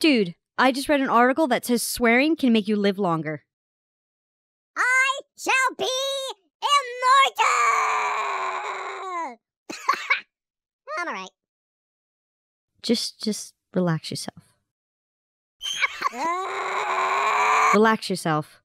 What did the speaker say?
Dude, I just read an article that says swearing can make you live longer. I shall be immortal! I'm alright. Just relax yourself. Relax yourself.